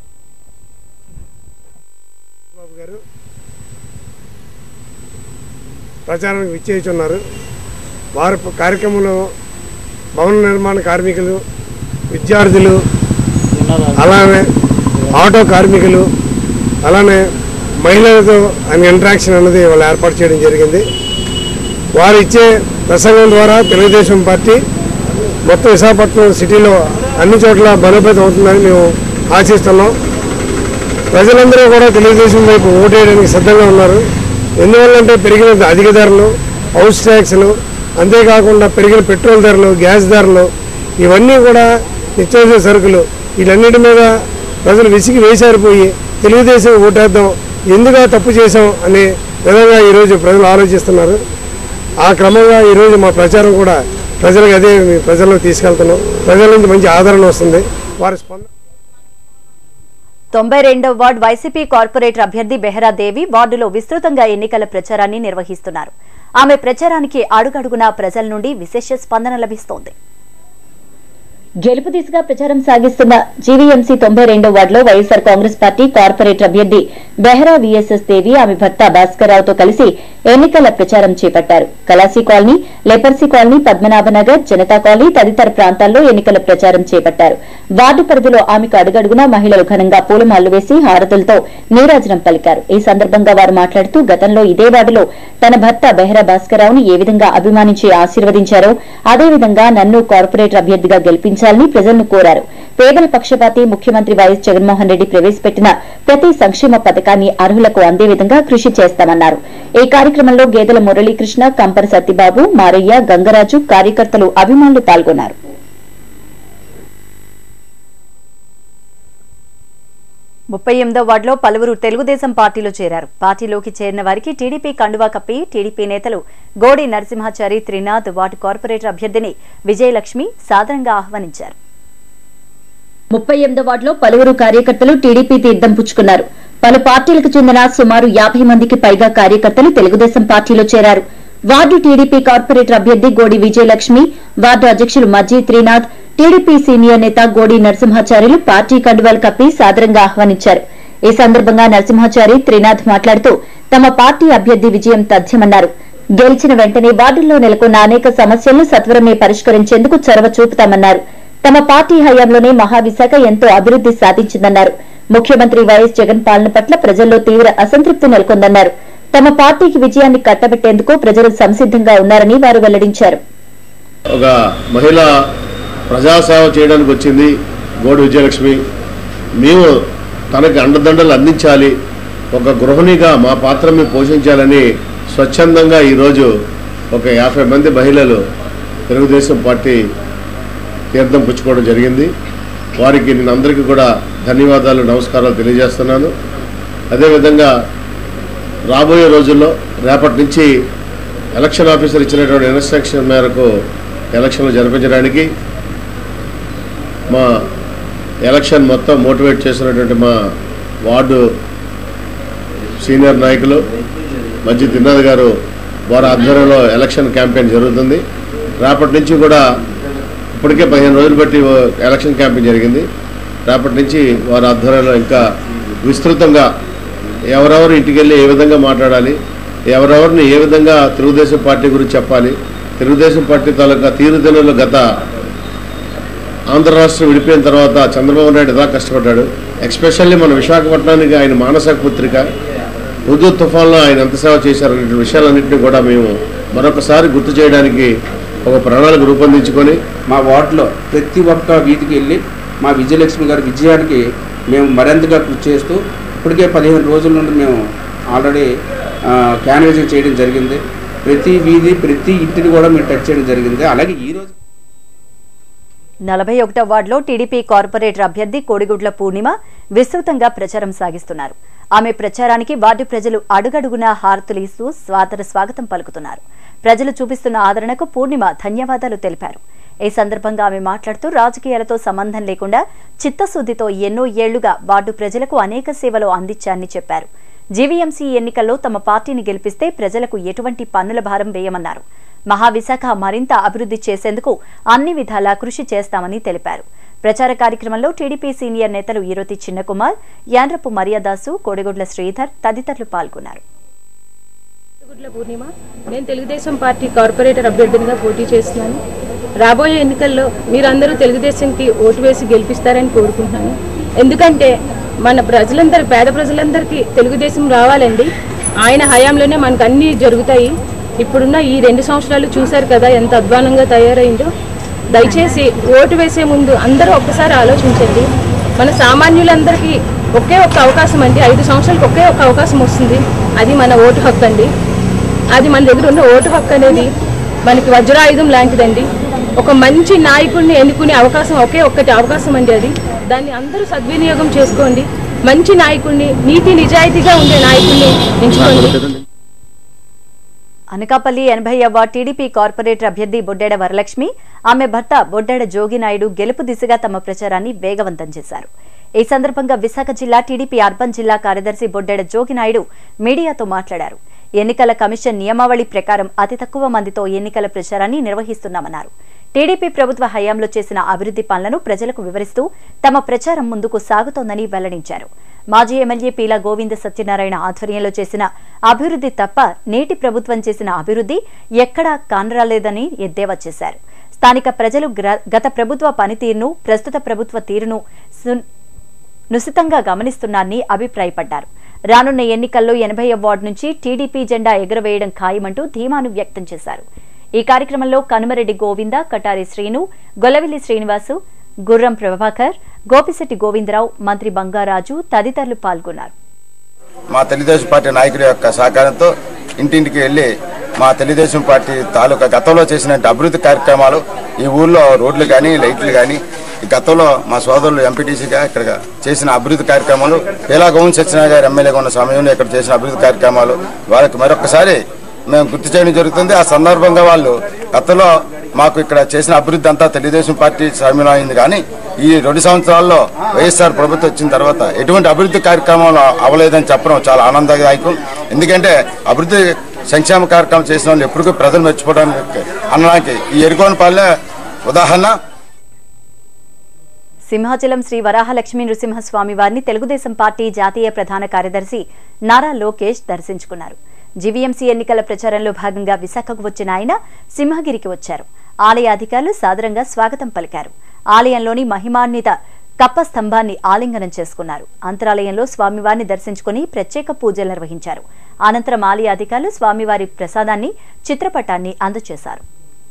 N: ప్రచారానికి విచ్చేస్తున్నారు. వారి కార్యక్రమంలో భవన నిర్మాణ కార్మికులు, విద్యార్థులు, అలానే ఆటో కార్మికులు, అలానే మహిళలతో అనే ఇంటరాక్షన్ అన్నది వాళ్ళు ఏర్పాటు చేయడం జరిగింది. వారు ఇచ్చే ప్రసంగం ద్వారా తెలుగుదేశం పార్టీ మొత్తం విశాఖపట్నం సిటీలో అన్ని చోట్ల బలోపేతం అవుతుందని మేము ఆశిస్తున్నాం. ప్రజలందరూ కూడా తెలుగుదేశం వైపు ఓటేయడానికి సిద్ధంగా ఉన్నారు. ఎందువల్లంటే పెరిగిన అధిక ధరలు, హౌస్ ట్యాక్స్లు, అంతేకాకుండా పెరిగిన పెట్రోల్ ధరలు, గ్యాస్ ధరలు, ఇవన్నీ కూడా నిత్యావసర సరుకులు, వీటన్నిటి మీద ప్రజలు విసిగి వేసారిపోయి తెలుగుదేశం ఓటేద్దాం, ఎందుకు తప్పు చేశాం అనే విధంగా ఈరోజు ప్రజలు ఆలోచిస్తున్నారు. ఆ క్రమంగా ఈరోజు మా ప్రచారం కూడా ప్రజలకు అదే ప్రజల్లో తీసుకెళ్తున్నాం. ప్రజల నుంచి మంచి ఆదరణ వస్తుంది. వారి స్పందన
A: తొంభై రెండవ వార్డు వైసీపీ కార్పొరేటర్ అభ్యర్థి బెహరా దేవి వార్డులో విస్తృతంగా ఎన్నికల ప్రచారాన్ని నిర్వహిస్తున్నారు. ఆమె ప్రచారానికి అడుగడుగునా ప్రజల నుండి విశేష స్పందన లభిస్తోంది. గెలుపు దిశగా ప్రచారం సాగిస్తున్న జీవీఎంసీ తొంభై రెండవ వార్డులో వైఎస్సార్ కాంగ్రెస్ పార్టీ కార్పొరేటర్ అభ్యర్థి బెహరా విఎస్ఎస్ దేవి ఆమె భర్త భాస్కర్రావుతో కలిసి ఎన్నికల ప్రచారం చేపట్టారు. Kalasi colony, leprosy colony, Padmanabhanagar, Janata colony తదితర ప్రాంతాల్లో ఎన్నికల ప్రచారం చేపట్టారు. వార్డు పరిధిలో ఆమెకు అడుగడుగునా మహిళలు ఘనంగా పూలమాలలు వేసి హారతులతో నీరాజనం పలికారు. ఈ సందర్భంగా వారు మాట్లాడుతూ గతంలో ఇదే వార్డులో తన భర్త బెహరా భాస్కర్రావును ఏ విధంగా అభిమానించి ఆశీర్వదించారో అదేవిధంగా నన్ను కార్పొరేటర్ అభ్యర్థిగా గెలిపించారు ప్రజలను కోరారు. పేదల పక్షపాతి ముఖ్యమంత్రి వైఎస్ జగన్మోహన్ రెడ్డి ప్రవేశపెట్టిన ప్రతి సంక్షేమ పథకాన్ని అర్హులకు అందే విధంగా కృషి చేస్తామన్నారు. ఈ కార్యక్రమంలో గేదెల మురళీకృష్ణ, కంపర సత్యబాబు, మారయ్య, గంగరాజు, కార్యకర్తలు, అభిమానులు పాల్గొన్నారు. ముప్పై ఎనిమిదో వార్డులో పలువురు తెలుగుదేశం పార్టీలో చేరారు. పార్టీలోకి చేరిన వారికి టీడీపీ కండువా కప్పి టీడీపీ నేతలు గోడి నరసింహాచారి, త్రినాథ్ వార్డు కార్పొరేటర్ అభ్యర్థిని విజయలక్ష్మి సాదరంగా ఆహ్వానించారు. ముప్పై ఎనిమిదో వార్డులో పలువురు కార్యకర్తలు టీడీపీ తీర్థం పుచ్చుకున్నారు. పలు పార్టీలకు చెందిన సుమారు యాభై మందికి పైగా కార్యకర్తలు తెలుగుదేశం పార్టీలో చేరారు. వార్డు టీడీపీ కార్పొరేటర్ అభ్యర్థి గోడి విజయలక్ష్మి, వార్డు అధ్యక్షులు మజ్జీ త్రినాథ్, టీడీపీ సీనియర్ నేత గోడి నరసింహాచార్యులు పార్టీ కండువాలు కప్పి సాదరంగా ఆహ్వానించారు. ఈ సందర్భంగా నరసింహాచారి, త్రినాథ్ మాట్లాడుతూ తమ పార్టీ అభ్యర్థి విజయం తథ్యమన్నారు. గెలిచిన వెంటనే వార్డుల్లో నెలకొన్న అనేక సమస్యలను సత్వరమే పరిష్కరించేందుకు చొరవ చూపుతామన్నారు. తమ పార్టీ హయాంలోనే మహావిశాఖ ఎంతో అభివృద్ది సాధించిందన్నారు. ముఖ్యమంత్రి వైఎస్ జగన్ పాలన పట్ల ప్రజల్లో తీవ్ర అసంతృప్తి నెలకొందన్నారు. తమ పార్టీకి విజయాన్ని కట్టబెట్టేందుకు ప్రజలు సంసిద్ధంగా ఉన్నారని వారు వెల్లడించారు.
O: ఒక మహిళ ప్రజాసేవ చేయడానికి వచ్చింది గోడి విజయలక్ష్మి. మేము తనకి అండదండలు అందించాలి, ఒక గృహిణిగా మా పాత్ర మేము పోషించాలని స్వచ్ఛందంగా ఈరోజు ఒక యాభై మంది మహిళలు తెలుగుదేశం పార్టీ తీర్థం పుచ్చుకోవడం జరిగింది. వారికి నేను అందరికీ కూడా ధన్యవాదాలు, నమస్కారాలు తెలియజేస్తున్నాను. అదేవిధంగా రాబోయే రోజుల్లో రేపటి నుంచి ఎలక్షన్ ఆఫీసర్ ఇచ్చినటువంటి ఇన్స్ట్రక్షన్ మేరకు ఎలక్షన్లు జరిపించడానికి మా ఎలక్షన్ మొత్తం మోటివేట్ చేసినటువంటి మా వార్డు సీనియర్ నాయకులు మజ్జి తిన్నాద్ గారు వారి ఆధ్వర్యంలో ఎలక్షన్ క్యాంపెయిన్ జరుగుతుంది. రేపటి నుంచి కూడా ఇప్పటికే పదిహేను రోజులు బట్టి ఎలక్షన్ క్యాంపెయిన్ జరిగింది. రేపటి నుంచి వారి ఆధ్వర్యంలో ఇంకా విస్తృతంగా ఎవరెవరు ఇంటికి వెళ్ళి ఏ విధంగా మాట్లాడాలి, ఎవరెవరిని ఏ విధంగా తెలుగుదేశం పార్టీ గురించి చెప్పాలి, తెలుగుదేశం పార్టీ తాలూకా తీరుదెన్నులు గత ఆంధ్ర రాష్ట్రం విడిపోయిన తర్వాత చంద్రబాబు నాయుడు ఎలా కష్టపడ్డాడు, ఎస్పెషల్లీ మన విశాఖపట్నానికి ఆయన మానసిక పుత్రిక ఉర్దూ తుఫాన్లో ఆయన ఎంత సేవ చేశారనే విషయాలన్నింటినీ కూడా మేము మరొకసారి గుర్తు చేయడానికి ఒక ప్రణాళిక రూపొందించుకొని
P: మా వార్డులో ప్రతి ఒక్క వీధికి వెళ్ళి మా విజయలక్ష్మి గారి విజయానికి మేము మరింతగా కృషి చేస్తూ ఇప్పటికే పదిహేను రోజుల నుండి మేము ఆల్రెడీ క్యాన్వేజింగ్ చేయడం జరిగింది. ప్రతి వీధి ప్రతి ఇంటిని కూడా మేము టచ్ చేయడం జరిగింది. అలాగే ఈరోజు
A: నలభై ఒకటో వార్డులో టీడీపీ కార్పొరేటర్ అభ్యర్థి కోడిగుడ్ల పూర్ణిమ విస్తృతంగా ప్రచారం సాగిస్తున్నారు. ఆమె ప్రచారానికి వార్డు ప్రజలు అడుగడుగునా హారతులు ఇస్తూ స్వాగత స్వాగతం పలుకుతున్నారు. ప్రజలు చూపిస్తున్న ఆదరణకు పూర్ణిమ ధన్యవాదాలు తెలిపారు. ఈ సందర్భంగా ఆమె మాట్లాడుతూ రాజకీయాలతో సంబంధం లేకుండా చిత్తశుద్దితో ఎన్నో ఏళ్లుగా వార్డు ప్రజలకు అనేక సేవలు అందించారని చెప్పారు. జీవీఎంసీ ఎన్నికల్లో తమ పార్టీని గెలిపిస్తే ప్రజలకు ఎటువంటి పన్నుల భారం వేయమన్నారు. మహావిశాఖ మరింత అభివృద్ధి చేసేందుకు అన్ని విధాలా కృషి చేస్తామని తెలిపారు. ప్రచార కార్యక్రమంలో టీడీపీ సీనియర్ నేతలు ఈరోతి చిన్నకుమార్, యాండ్రపు మరియదాసు, కోడిగుడ్ల శ్రీధర్ తదితరులు పాల్గొన్నారు.
Q: గుడ్ల పూర్ణిమ. నేను తెలుగుదేశం పార్టీ కార్పొరేటర్ అభ్యర్థినిగా పోటీ చేస్తున్నాను. రాబోయే ఎన్నికల్లో మీరందరూ తెలుగుదేశంకి ఓటు వేసి గెలిపిస్తారని కోరుకుంటున్నాను. ఎందుకంటే మన ప్రజలందరూ పేద ప్రజలందరికీ తెలుగుదేశం రావాలండి. ఆయన హయాంలోనే మనకు అన్నీ జరుగుతాయి. ఇప్పుడున్న ఈ రెండు సంవత్సరాలు చూశారు కదా ఎంత అధ్వానంగా తయారైందో. దయచేసి ఓటు వేసే ముందు అందరూ ఒక్కసారి ఆలోచించండి. మన సామాన్యులందరికీ ఒకే ఒక్క అవకాశం అండి. ఐదు సంవత్సరాలకు ఒకే ఒక్క అవకాశం వస్తుంది. అది మన ఓటు హక్కు అండి. అది మన దగ్గర ఉన్న ఓటు హక్కు అనేది మనకి వజ్రాయుధం లాంటిదండి. ఒక మంచి నాయకుడిని ఎన్నుకునే అవకాశం ఒకే ఒక్కటి అవకాశం అండి. అది దాన్ని అందరూ సద్వినియోగం చేసుకోండి. మంచి నాయకుడిని, నీతి నిజాయితీగా ఉండే నాయకుడిని ఎంచుకోండి.
A: అనకాపల్లి ఎనభైవ టీడీపీ కార్పొరేటర్ అభ్యర్థి బొడ్డెడ వరలక్ష్మి, ఆమె భర్త బొడ్డెడ జోగినాయుడు గెలుపు దిశగా తమ ప్రచారాన్ని వేగవంతం చేశారు. ఈ సందర్భంగా విశాఖ జిల్లా టీడీపీ అర్బన్ జిల్లా కార్యదర్శి బొడ్డెడ జోగినాయుడు మీడియాతో మాట్లాడారు. ఎన్నికల కమిషన్ నియమావళి ప్రకారం అతి తక్కువ మందితో ఎన్నికల ప్రచారాన్ని నిర్వహిస్తున్నామన్నారు. టీడీపీ ప్రభుత్వ హయాంలో చేసిన అభివృద్ధి పనులను ప్రజలకు వివరిస్తూ తమ ప్రచారం ముందుకు సాగుతోందని వెల్లడించారు. మాజీ ఎమ్మెల్యే పీలా గోవింద సత్యనారాయణ ఆధ్వర్యంలో చేసిన అభివృద్ధి తప్ప నేటి ప్రభుత్వం చేసిన అభివృద్ధి ఎక్కడా కానరాలేదని ఎద్దేవా చేశారు. స్థానిక ప్రజలు గత ప్రభుత్వ పనితీరును, ప్రస్తుత ప్రభుత్వ తీరును నుసితంగా గమనిస్తున్నారని అభిప్రాయపడ్డారు. రానున్న ఎన్నికల్లో ఎనభై వార్డు నుంచి టీడీపీ జెండా ఎగురవేయడం ఖాయమంటూ ధీమాను వ్యక్తం చేశారు. ఈ కార్యక్రమంలో కనుమరెడ్డి గోవింద, కటారి శ్రీను, గొల్లవిల్లి శ్రీనివాసు, గుర్రం ప్రభాకర్, గోపిశెట్టి గోవిందరావు, మంత్రి బంగారాజు తదితరులు పాల్గొన్నారు.
R: మా తెలుగుదేశం పార్టీ నాయకుల యొక్క సహకారంతో ఇంటింటికి వెళ్లి మా తెలుగుదేశం పార్టీ తాలూకా గతంలో చేసిన అభివృద్ధి కార్యక్రమాలు, ఈ ఊర్లో రోడ్లు కానీ లైట్లు కానీ, ఈ గతంలో మా సోదరులు ఎంపీటీసీగా ఇక్కడ చేసిన అభివృద్ధి కార్యక్రమాలు, పీలా గోవింద సత్యనారాయణ గారు ఎమ్మెల్యేగా ఉన్న సమయంలో ఇక్కడ చేసిన అభివృద్ధి కార్యక్రమాలు వాళ్ళకి మరొకసారి మేము గుర్తు చేయడం జరుగుతుంది. ఆ సందర్భంగా వాళ్ళు గతంలో మాకు ఇక్కడ చేసిన అభివృద్ధి అంతా తెలుగుదేశం పార్టీ సమయంలో అయింది. కానీ ఈ రెండు సంవత్సరాల్లో వైఎస్ఆర్ ప్రభుత్వం వచ్చిన తర్వాత ఎటువంటి అభివృద్ధి కార్యక్రమాలు అవ్వలేదని చెప్పడం చాలా ఆనందదాయకం. ఎందుకంటే అభివృద్ధి సంక్షేమ కార్యక్రమం చేసిన వాళ్ళు ఎప్పటికీ ప్రజలు మెచ్చిపోవడానికి అనడానికి ఈ ఎరుకోనపల్లె ఉదాహరణ.
A: సింహాచలం శ్రీ వరాహలక్ష్మీ నృసింహస్వామి వారిని తెలుగుదేశం పార్టీ జాతీయ ప్రధాన కార్యదర్శి నారా లోకేష్ దర్శించుకున్నారు. జీవీఎంసీ ఎన్నికల ప్రచారంలో భాగంగా విశాఖకు వచ్చిన ఆయన సింహగిరికి వచ్చారు. ఆలయ అధికారులు సాదరంగా స్వాగతం పలికారు. ఆలయంలోని మహిమాన్విత కప్ప స్తంభాన్ని ఆలింగనం చేసుకున్నారు. అంతరాలయంలో స్వామివారిని దర్శించుకుని ప్రత్యేక పూజలు నిర్వహించారు. అనంతరం ఆలయ అధికారులు స్వామివారి ప్రసాదాన్ని, చిత్రపటాన్ని అందజేశారు.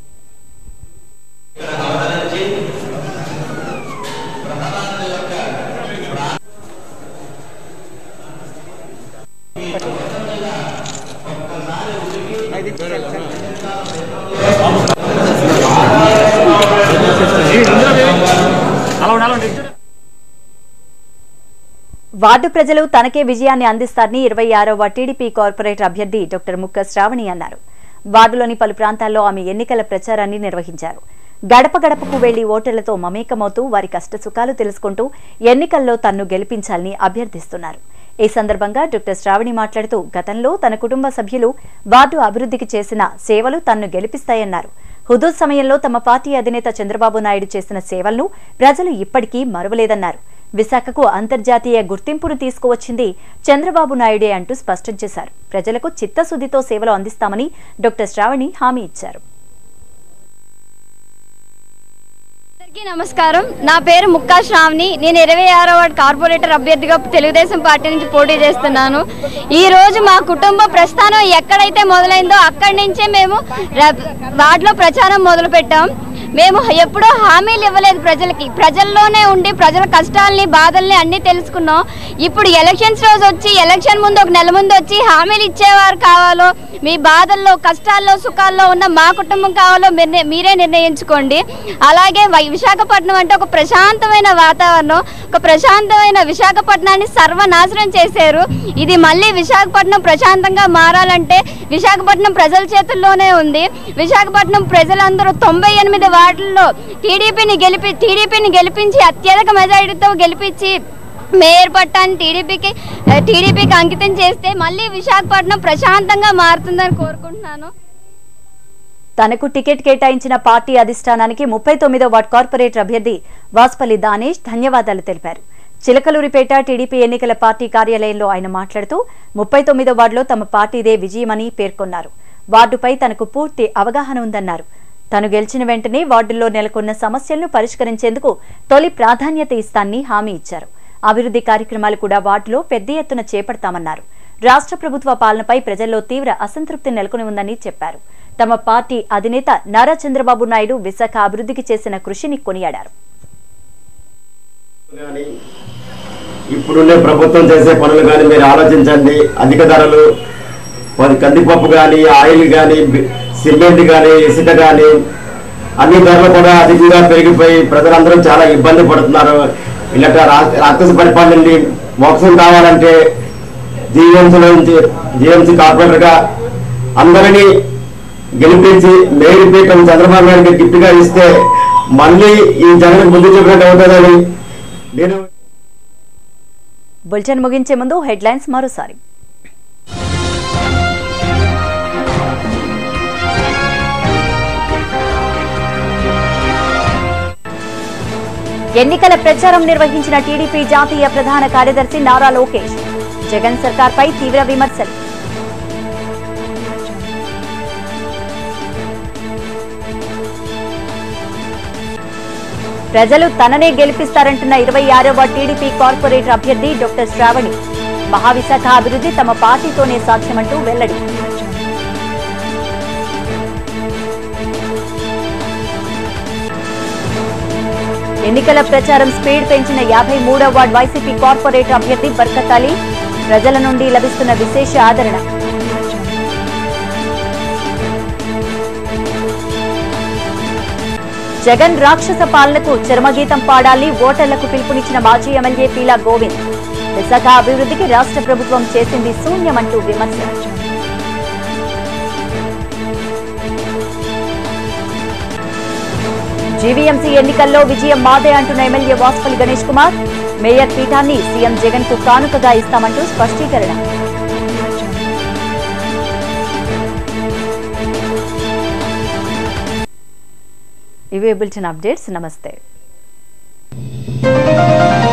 A: వార్డు ప్రజలు తనకే విజయాన్ని అందిస్తారని ఇరవై ఆరవ టీడీపీ కార్పొరేటర్ అభ్యర్థి డాక్టర్ ముక్క శ్రావణి అన్నారు. వార్డులోని పలు ప్రాంతాల్లో ఆమె ఎన్నికల ప్రచారాన్ని నిర్వహించారు. గడప గడపకు వెళ్లి ఓటర్లతో మమేకమవుతూ వారి కష్టసుఖాలు తెలుసుకుంటూ ఎన్నికల్లో తన్ను గెలిపించాలని అభ్యర్థిస్తున్నారు. ఈ సందర్భంగా డాక్టర్ శ్రావణి మాట్లాడుతూ గతంలో తన కుటుంబ సభ్యులు వార్డు అభివృద్ధికి చేసిన సేవలు తన్ను గెలిపిస్తాయన్నారు. హుదూద్ సమయంలో తమ పార్టీ అధినేత చంద్రబాబు నాయుడు చేసిన సేవలను ప్రజలు ఇప్పటికీ మరువలేదన్నారు. విశాఖకు అంతర్జాతీయ గుర్తింపును తీసుకువచ్చింది చంద్రబాబు నాయుడే అంటూ స్పష్టం చేశారు. ప్రజలకు చిత్తశుద్ధితో సేవలు అందిస్తామని డాక్టర్ శ్రావణి హామీ ఇచ్చారు.
S: నమస్కారం, నా పేరు ముక్కా శ్రావణి. నేను ఇరవై ఆరో వార్డు కార్పొరేటర్ అభ్యర్థిగా తెలుగుదేశం పార్టీ నుంచి పోటీ చేస్తున్నాను. ఈ రోజు మా కుటుంబ ప్రస్థానం ఎక్కడైతే మొదలైందో అక్కడి నుంచే మేము వార్డులో ప్రచారం మొదలు పెట్టాం. మేము ఎప్పుడో హామీలు ఇవ్వలేదు ప్రజలకి, ప్రజల్లోనే ఉండి ప్రజల కష్టాలని బాధల్ని అన్నీ తెలుసుకున్నాం. ఇప్పుడు ఎలక్షన్స్ రోజు వచ్చి ఎలక్షన్ ముందు ఒక నెల ముందు వచ్చి హామీలు ఇచ్చేవారు కావాలో, మీ బాధల్లో కష్టాల్లో సుఖాల్లో ఉన్న మా కుటుంబం కావాలో మీరే నిర్ణయించుకోండి. అలాగే విశాఖపట్నం అంటే ఒక ప్రశాంతమైన వాతావరణం, ఒక ప్రశాంతమైన విశాఖపట్నాన్ని సర్వనాశనం చేశారు. ఇది మళ్ళీ విశాఖపట్నం ప్రశాంతంగా మారాలంటే విశాఖపట్నం ప్రజల చేతుల్లోనే ఉంది. విశాఖపట్నం ప్రజలందరూ తొంభై ఎనిమిది వార్డుల్లో టీడీపీని గెలిపి టీడీపీని గెలిపించి అత్యధిక మెజారిటీతో గెలిపించి మేయర్ పట్టాన్ని టీడీపీకి టీడీపీకి అంకితం చేస్తే మళ్ళీ విశాఖపట్నం ప్రశాంతంగా మారుతుందని కోరుకుంటున్నాను.
A: తనకు టికెట్ కేటాయించిన పార్టీ అధిష్టానానికి ముప్పై తొమ్మిదో వార్డు కార్పొరేటర్ అభ్యర్థి వాసుపల్లి దానేష్ ధన్యవాదాలు తెలిపారు. చిలకలూరిపేట టీడీపీ ఎన్నికల పార్టీ కార్యాలయంలో ఆయన మాట్లాడుతూ ముప్పై తొమ్మిదో వార్డులో తమ పార్టీదే విజయమని పేర్కొన్నారు. వార్డుపై తనకు పూర్తి అవగాహన ఉందన్నారు. తాను గెలిచిన వెంటనే వార్డుల్లో నెలకొన్న సమస్యలను పరిష్కరించేందుకు తొలి ప్రాధాన్యత ఇస్తానని హామీ ఇచ్చారు. అభివృద్ధి కార్యక్రమాలు కూడా వార్డులో పెద్ద ఎత్తున చేపడతామన్నారు. రాష్ట్ర ప్రభుత్వ పాలనపై ప్రజల్లో తీవ్ర అసంతృప్తి నెలకొని ఉందని చెప్పారు. తమ పార్టీ అధినేత నారా చంద్రబాబు నాయుడు విశాఖ అభివృద్ధికి చేసిన కృషిని కొనియాడారు.
T: ఇప్పుడుండే ప్రభుత్వం చేసే పనులు కానీ మీరు ఆలోచించండి. అధిక ధరలు, కందిపప్పు కానీ, ఆయిల్ కానీ, సిమెంట్ కానీ, ఇసుక కానీ అన్ని ధరలు కూడా అధికంగా పెరిగిపోయి ప్రజలందరూ చాలా ఇబ్బంది పడుతున్నారు. ఇలాంటి రాక్షస పరిపాలన నుండి మోక్షం కావాలంటే జీఎంసీలో నుంచి జీఎంసీ కార్పొరేటర్గా అందరినీ గెలిపించి మేయర్ పీఠం చంద్రబాబు నాయుడుకి గిఫ్ట్గా ఇస్తే మళ్ళీ ఈ జగన్ ముందు చెప్పినట్టు అవుతుందని నేను.
A: బులెటిన్ ముగించే ముందు హెడ్లైన్స్ మరోసారి. ఎన్నికల ప్రచారం నిర్వహించిన టీడీపీ జాతీయ ప్రధాన కార్యదర్శి నారా లోకేష్. జగన్ సర్కార్పై తీవ్ర విమర్శలు. ప్రజలు తననే గెలిపిస్తారంటున్న ఇరవై ఆరవ టీడీపీ కార్పొరేటర్ అభ్యర్థి డాక్టర్ శ్రావణి. మహావిశాఖ అభివృద్ధి తమ పార్టీతోనే సాధ్యమంటూ వెల్లడి. ఎన్నికల ప్రచారం స్పీడ్ పెంచిన యాభై మూడవ వార్డు వైసీపీ కార్పొరేటర్ అభ్యర్థి బర్కత్ అలీ. ప్రజల నుండి లభిస్తున్న విశేష ఆదరణ. జగన్ రాక్షస పాలనకు చరమగీతం పాడాలని ఓటర్లకు పిలుపునిచ్చిన మాజీ ఎమ్మెల్యే పీలా గోవింద్. విశాఖ అభివృద్ధికి రాష్ట్ర ప్రభుత్వం చేసింది శూన్యమంటూ విమర్శ. జీవీఎంసీ ఎన్నికల్లో విజయం మాదే అంటున్న ఎమ్మెల్యే వాసుపల్లి గణేష్ కుమార్. మేయర్ పీఠాన్ని సీఎం జగన్ కు కానుకగా ఇస్తామంటూ స్పష్టీకరణ. ఇవే బులెటిన్ అప్డేట్స్. నమస్తే.